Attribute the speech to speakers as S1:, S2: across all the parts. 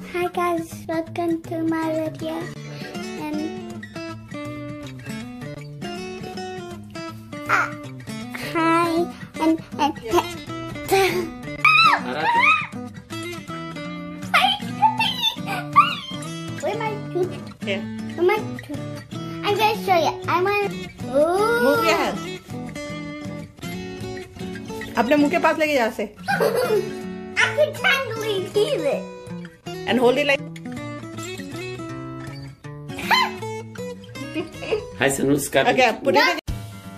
S1: Hi guys, welcome to my video. And hi and where my tooth?
S2: Here.
S1: Where my tooth? I'm gonna show you. I want.
S2: Move your hand. अपने मुंह के पास लेके जा से.
S1: I can totally feel it.
S2: And hold it like.
S3: Hi, Sanuska.
S2: Okay, put it again.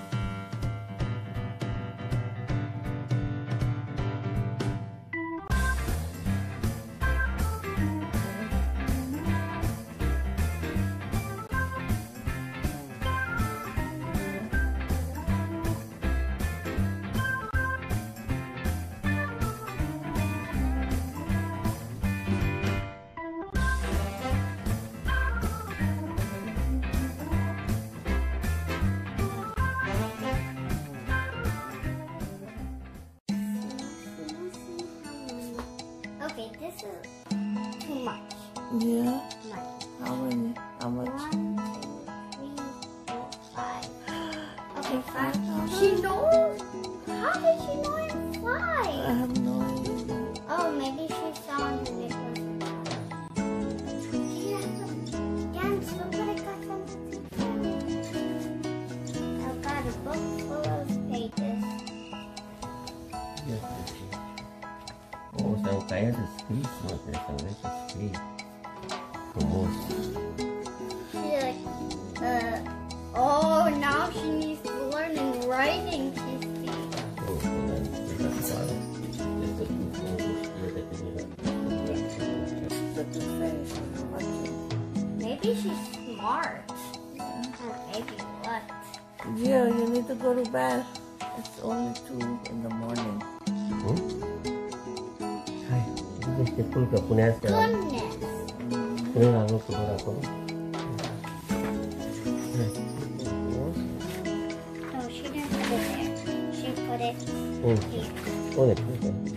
S1: Okay, this is too much.
S2: Yeah.
S1: Much.
S2: How many? How much?
S1: 1, 2, 3, 4, 5. Okay, 5. She knows? How did she know it's 5?
S2: I have no idea.
S1: Oh, maybe she saw the necklace. Yes, look what I got from the I've got a book full of pages.
S3: Oh, so kaya sa squeeze mo. There's a squeeze. Almost.
S1: She's like, oh, now she needs to learn in writing, Kissy.
S3: Oh, that's all.
S1: Maybe she's smart. Or maybe what?
S2: Yeah, you need to go to bed. It's only 2 in the morning.
S3: Hi. This is full ka punas ka.
S1: Goodness.
S3: Kaya lang ko pura ko.
S1: No, she didn't put it there. She put it
S3: Oh.
S1: here.
S3: Oh, that's okay.